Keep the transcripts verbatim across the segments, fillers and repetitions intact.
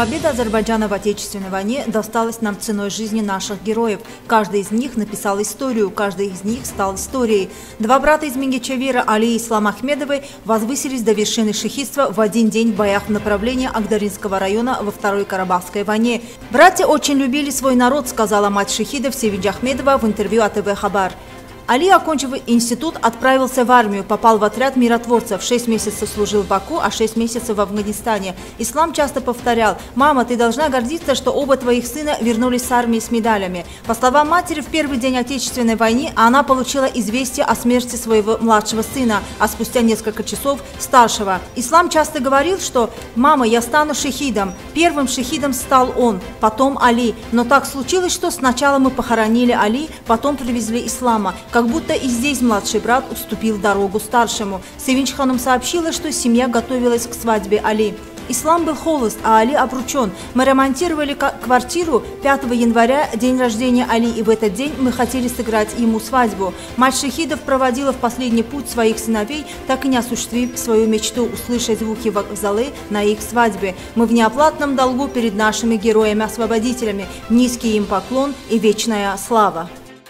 Победа Азербайджана в Отечественной войне досталась нам ценой жизни наших героев. Каждый из них написал историю, каждый из них стал историей. Два брата из Мингичевира, Али и Ислам Ахмедовы, возвысились до вершины шахидства в один день в боях в направлении Агдаринского района во Второй Карабахской войне. Братья очень любили свой народ, сказала мать шахидов Севинч Ахмедова в интервью а тэ вэ Хабар. Али, окончив институт, отправился в армию, попал в отряд миротворцев, шесть месяцев служил в Баку, а шесть месяцев в Афганистане. Ислам часто повторял: «Мама, ты должна гордиться, что оба твоих сына вернулись с армии с медалями». По словам матери, в первый день Отечественной войны она получила известие о смерти своего младшего сына, а спустя несколько часов старшего. Ислам часто говорил, что «Мама, я стану шахидом». Первым шахидом стал он, потом Али. Но так случилось, что сначала мы похоронили Али, потом привезли Ислама. Как будто и здесь младший брат уступил дорогу старшему. Севинч Ханум сообщила, что семья готовилась к свадьбе Али. Ислам был холост, а Али обручен. Мы ремонтировали квартиру пятого января, день рождения Али, и в этот день мы хотели сыграть ему свадьбу. Мать шахидов проводила в последний путь своих сыновей, так и не осуществив свою мечту услышать звуки вокзалы на их свадьбе. Мы в неоплатном долгу перед нашими героями-освободителями. Низкий им поклон и вечная слава.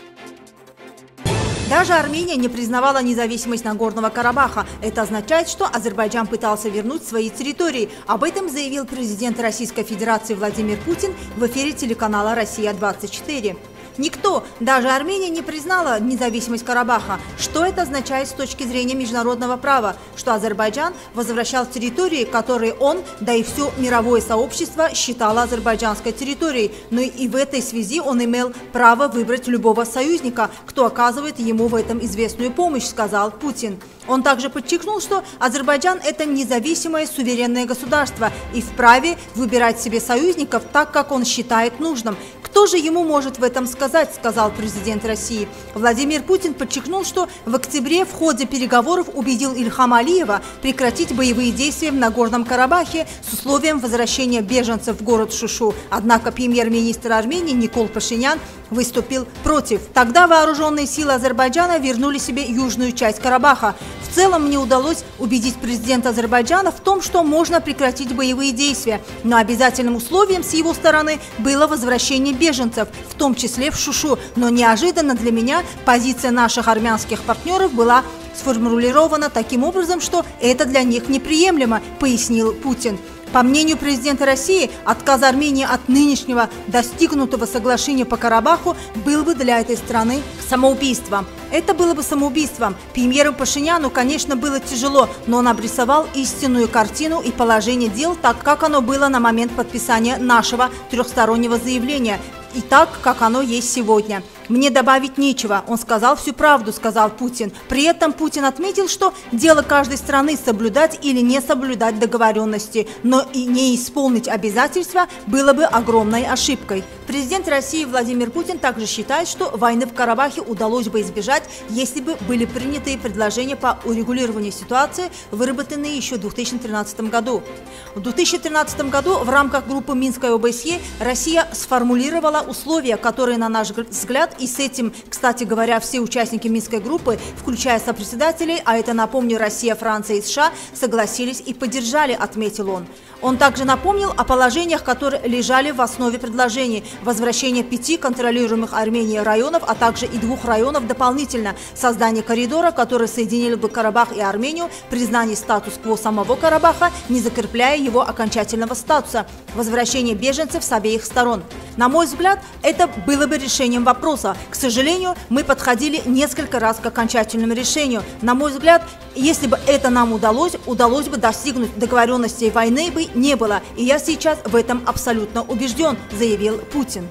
Даже Армения не признавала независимость Нагорного Карабаха. Это означает, что Азербайджан пытался вернуть свои территории. Об этом заявил президент Российской Федерации Владимир Путин в эфире телеканала «Россия двадцать четыре». Никто, даже Армения, не признала независимость Карабаха. Что это означает с точки зрения международного права? Что Азербайджан возвращал территории, которые он, да и все мировое сообщество считало азербайджанской территорией. Но и в этой связи он имел право выбрать любого союзника, кто оказывает ему в этом известную помощь, сказал Путин. Он также подчеркнул, что Азербайджан – это независимое суверенное государство и вправе выбирать себе союзников так, как он считает нужным. Кто же ему может в этом сказать, сказал президент России. Владимир Путин подчеркнул, что в октябре в ходе переговоров убедил Ильхама Алиева прекратить боевые действия в Нагорном Карабахе с условием возвращения беженцев в город Шушу. Однако премьер-министр Армении Никол Пашинян выступил против. Тогда вооруженные силы Азербайджана вернули себе южную часть Карабаха. В целом мне удалось убедить президента Азербайджана в том, что можно прекратить боевые действия, но обязательным условием с его стороны было возвращение беженцев, в том числе в Шушу. Но неожиданно для меня позиция наших армянских партнеров была сформулирована таким образом, что это для них неприемлемо, пояснил Путин. По мнению президента России, отказ Армении от нынешнего достигнутого соглашения по Карабаху был бы для этой страны самоубийством. Это было бы самоубийством. Премьеру Пашиняну, конечно, было тяжело, но он обрисовал истинную картину и положение дел так, как оно было на момент подписания нашего трехстороннего заявления, и так, как оно есть сегодня. «Мне добавить нечего. Он сказал всю правду», сказал Путин. При этом Путин отметил, что дело каждой страны соблюдать или не соблюдать договоренности, но и не исполнить обязательства было бы огромной ошибкой. Президент России Владимир Путин также считает, что войны в Карабахе удалось бы избежать, если бы были приняты предложения по урегулированию ситуации, выработанные еще в две тысячи тринадцатом году. В две тысячи тринадцатом году в рамках группы Минской о бэ эс е Россия сформулировала условия, которые, на наш взгляд, и с этим, кстати говоря, все участники Минской группы, включая сопредседателей, а это, напомню, Россия, Франция и США, согласились и поддержали, отметил он. Он также напомнил о положениях, которые лежали в основе предложений: возвращение пяти контролируемых Арменией районов, а также и двух районов дополнительно, создание коридора, который соединил бы Карабах и Армению, признание статус-кво самого Карабаха, не закрепляя его окончательного статуса, возвращение беженцев с обеих сторон. На мой взгляд, это было бы решением вопроса. К сожалению, мы подходили несколько раз к окончательному решению. На мой взгляд, если бы это нам удалось, удалось бы достигнуть договоренности, войны бы не было. И я сейчас в этом абсолютно убежден, заявил Путин.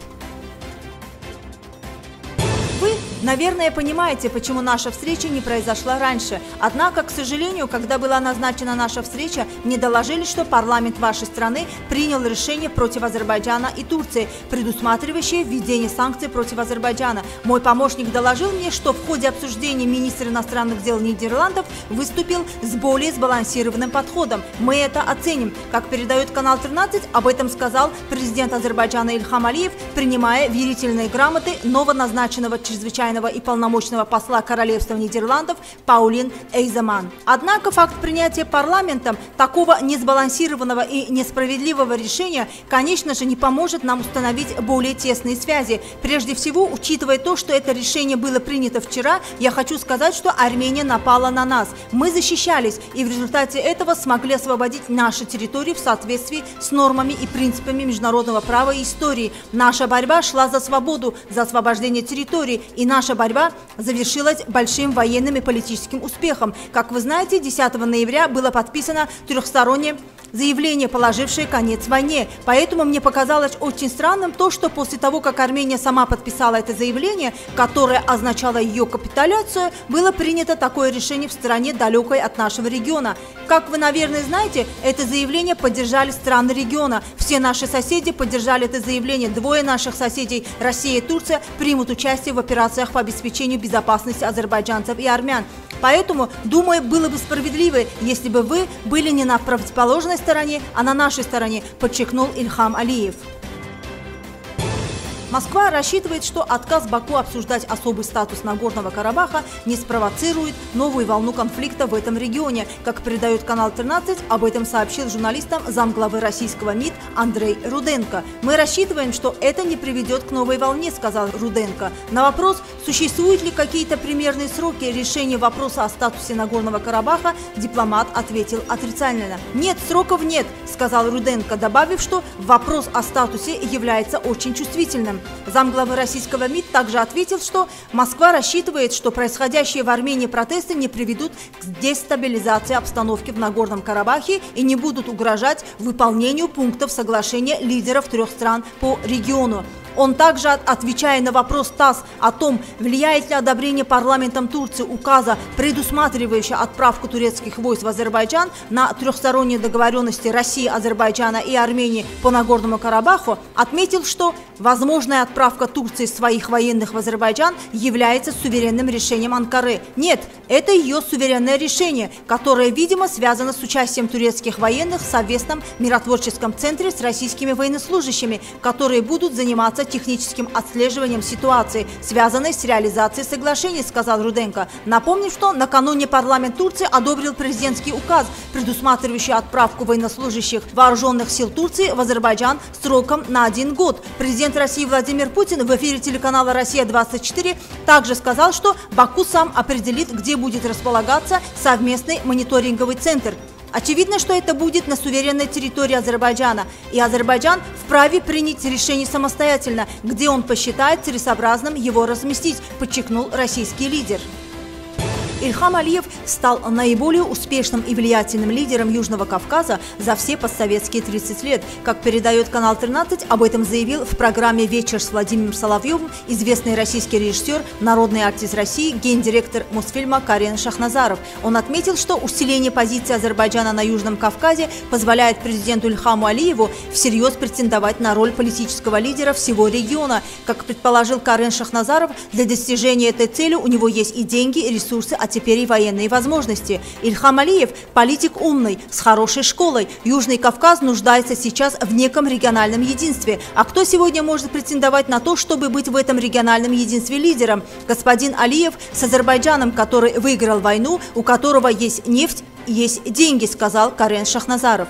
Наверное, понимаете, почему наша встреча не произошла раньше. Однако, к сожалению, когда была назначена наша встреча, мне доложили, что парламент вашей страны принял решение против Азербайджана и Турции, предусматривающее введение санкций против Азербайджана. Мой помощник доложил мне, что в ходе обсуждения министр иностранных дел Нидерландов выступил с более сбалансированным подходом. Мы это оценим. Как передает канал тринадцать, об этом сказал президент Азербайджана Ильхам Алиев, принимая верительные грамоты новоназначенного чрезвычайного чрезвычайного и полномочного посла Королевства Нидерландов Паулин Эйземан. Однако факт принятия парламентом такого несбалансированного и несправедливого решения, конечно же, не поможет нам установить более тесные связи. Прежде всего, учитывая то, что это решение было принято вчера, я хочу сказать, что Армения напала на нас. Мы защищались и в результате этого смогли освободить наши территории в соответствии с нормами и принципами международного права и истории. Наша борьба шла за свободу, за освобождение территории, и наша борьба завершилась большим военным и политическим успехом. Как вы знаете, десятого ноября было подписано трехстороннее заявление, положившее конец войне. Поэтому мне показалось очень странным то, что после того, как Армения сама подписала это заявление, которое означало ее капитуляцию, было принято такое решение в стране, далекой от нашего региона. Как вы, наверное, знаете, это заявление поддержали страны региона. Все наши соседи поддержали это заявление. Двое наших соседей, Россия и Турция, примут участие в операциях по обеспечению безопасности азербайджанцев и армян. Поэтому, думаю, было бы справедливо, если бы вы были не на противоположной стороне, а на нашей стороне, подчеркнул Ильхам Алиев. Москва рассчитывает, что отказ Баку обсуждать особый статус Нагорного Карабаха не спровоцирует новую волну конфликта в этом регионе. Как передает канал тринадцать, об этом сообщил журналистам замглавы российского МИД Андрей Руденко. «Мы рассчитываем, что это не приведет к новой волне», — сказал Руденко. На вопрос, существуют ли какие-то примерные сроки решения вопроса о статусе Нагорного Карабаха, дипломат ответил отрицательно. «Нет, сроков нет», — сказал Руденко, добавив, что вопрос о статусе является очень чувствительным. Замглавы российского МИД также ответил, что Москва рассчитывает, что происходящие в Армении протесты не приведут к дестабилизации обстановки в Нагорном Карабахе и не будут угрожать выполнению пунктов соглашения лидеров трех стран по региону. Он также, отвечая на вопрос ТАСС о том, влияет ли одобрение парламентом Турции указа, предусматривающего отправку турецких войск в Азербайджан, на трехсторонние договоренности России, Азербайджана и Армении по Нагорному Карабаху, отметил, что возможная отправка Турции своих военных в Азербайджан является суверенным решением Анкары. Нет, это ее суверенное решение, которое, видимо, связано с участием турецких военных в совместном миротворческом центре с российскими военнослужащими, которые будут заниматься техническим отслеживанием ситуации, связанной с реализацией соглашений, сказал Руденко. Напомним, что накануне парламент Турции одобрил президентский указ, предусматривающий отправку военнослужащих вооруженных сил Турции в Азербайджан сроком на один год. Президент России Владимир Путин в эфире телеканала «Россия-двадцать четыре» также сказал, что Баку сам определит, где будет располагаться совместный мониторинговый центр. Очевидно, что это будет на суверенной территории Азербайджана, и Азербайджан вправе принять решение самостоятельно, где он посчитает целесообразным его разместить, подчеркнул российский лидер. Ильхам Алиев стал наиболее успешным и влиятельным лидером Южного Кавказа за все постсоветские тридцать лет. Как передает канал тринадцать, об этом заявил в программе «Вечер с Владимиром Соловьевым» известный российский режиссер, народный артист России, гендиректор Мосфильма Карен Шахназаров. Он отметил, что усиление позиции Азербайджана на Южном Кавказе позволяет президенту Ильхаму Алиеву всерьез претендовать на роль политического лидера всего региона. Как предположил Карен Шахназаров, для достижения этой цели у него есть и деньги, и ресурсы, а теперь и военные возможности. Ильхам Алиев – политик умный, с хорошей школой. Южный Кавказ нуждается сейчас в неком региональном единстве. А кто сегодня может претендовать на то, чтобы быть в этом региональном единстве лидером? Господин Алиев с Азербайджаном, который выиграл войну, у которого есть нефть, есть деньги, сказал Карен Шахназаров.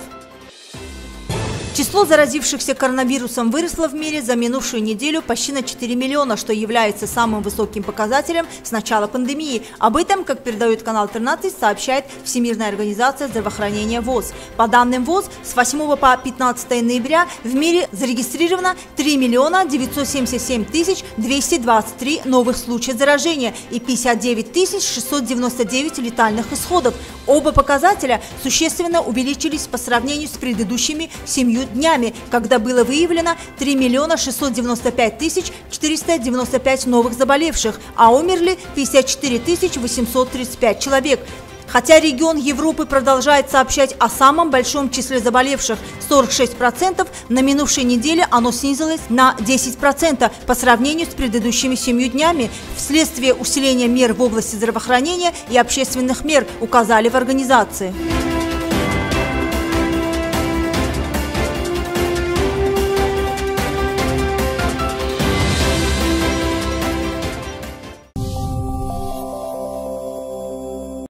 Число заразившихся коронавирусом выросло в мире за минувшую неделю почти на четыре миллиона, что является самым высоким показателем с начала пандемии. Об этом, как передает канал тринадцать, сообщает Всемирная организация здравоохранения ВОЗ. По данным ВОЗ, с восьмого по пятнадцатое ноября в мире зарегистрировано три миллиона девятьсот семьдесят семь тысяч двести двадцать три новых случаев заражения и пятьдесят девять тысяч шестьсот девяносто девять летальных исходов. Оба показателя существенно увеличились по сравнению с предыдущими семью днями, когда было выявлено три миллиона шестьсот девяносто пять тысяч четыреста девяносто пять новых заболевших, а умерли пятьдесят четыре тысячи восемьсот тридцать пять человек. Хотя регион Европы продолжает сообщать о самом большом числе заболевших – сорок шесть процентов, на минувшей неделе оно снизилось на десять процентов по сравнению с предыдущими семью днями вследствие усиления мер в области здравоохранения и общественных мер, указали в организации.